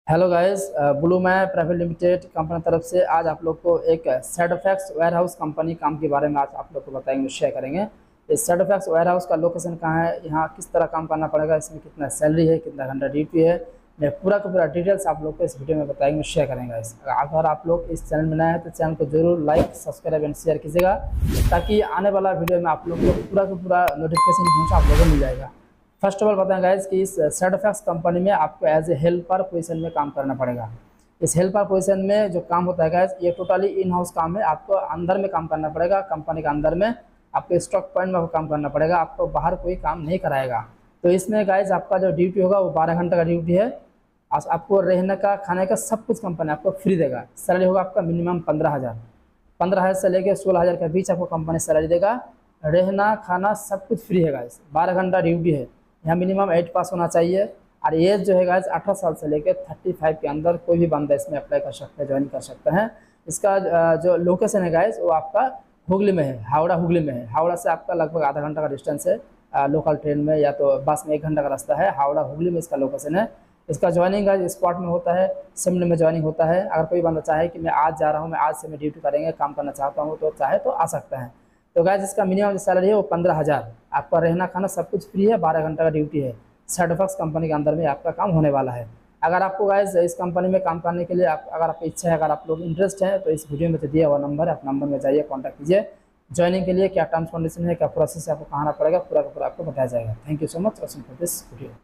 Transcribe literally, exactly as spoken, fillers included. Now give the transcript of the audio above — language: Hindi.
Hello guys, blue map private limited company तरफ से आज आप लोग को एक सेडफैक्स वेयर हाउस कंपनी काम के बारे में आज आप लोग को बताएंगे, शेयर करेंगे। इस सेडफैक्स वेयर हाउस का लोकेशन कहाँ है, यहाँ किस तरह काम करना पड़ेगा, इसमें कितना सैलरी है, कितना घंटा ड्यूटी है, मैं पूरा का पूरा डिटेल्स आप लोग को इस वीडियो में बताएंगे, शेयर करेंगे। अगर आप लोग इस चैनल में नए हैं तो चैनल को जरूर लाइक, सब्सक्राइब एंड शेयर कीजिएगा, ताकि आने वाला वीडियो में आप लोग को पूरा का पूरा नोटिफिकेशन पहुँचा आप लोगों को मिल जाएगा। फर्स्ट ऑफ ऑल बताएं गाइज कि इस सेडफैक्स कंपनी में आपको एज ए हेल्पर पोजीशन में काम करना पड़ेगा। इस हेल्पर पोजीशन में जो काम होता है गाइज, ये टोटली इन हाउस काम है। आपको अंदर में काम करना पड़ेगा, कंपनी के अंदर में आपको स्टॉक पॉइंट में काम करना पड़ेगा, आपको बाहर कोई काम नहीं कराएगा। तो इसमें गाइज आपका जो ड्यूटी होगा वो बारह घंटे का ड्यूटी है। आपको रहने का, खाने का सब कुछ कंपनी आपको फ्री देगा। सैलरी होगा आपका मिनिमम पंद्रह हज़ार पंद्रह हज़ार से लेकर सोलह हज़ार के बीच आपको कंपनी सैलरी देगा। रहना खाना सब कुछ फ्री है गाइज। बारह घंटा ड्यूटी है। यहाँ मिनिमम एट पास होना चाहिए और एज जो है गाइज अठारह साल से लेकर पैंतीस के अंदर कोई भी बंदा इसमें अप्लाई कर सकता है, ज्वाइन कर सकता है। इसका जो लोकेशन है गाइज वो आपका हुगली में है, हावड़ा हुगली में है। हावड़ा से आपका लगभग आधा घंटा का डिस्टेंस है, लोकल ट्रेन में या तो बस में एक घंटा का रास्ता है। हावड़ा हुगली में इसका लोकेशन है। इसका ज्वाइनिंग गाइज स्पॉट में होता है, शिमला में ज्वाइनिंग होता है। अगर कोई बंदा चाहे कि मैं आज जा रहा हूँ, मैं आज से मैं ड्यूटी करेंगे, काम करना चाहता हूँ, तो चाहे तो आ सकता है। तो गाइज इसका मिनिमम जो सैलरी है वो पंद्रह हज़ार, आपका रहना खाना सब कुछ फ्री है, बारह घंटा का ड्यूटी है। सेडफैक्स कंपनी के अंदर में आपका काम होने वाला है। अगर आपको गाइज इस कंपनी में काम करने के लिए आप अगर आपकी इच्छा है, अगर आप लोग इंटरेस्ट हैं, तो इस वीडियो में तो दिया हुआ नंबर है, आप नंबर में जाइए, कॉन्टैक्ट कीजिए। ज्वाइनिंग के लिए क्या टर्म्स कंडीशन है, क्या प्रोसेस है, आपको कहाँ आना पड़ेगा, पूरा का पूरा आपको बताया जाएगा। Thank you so much for this video.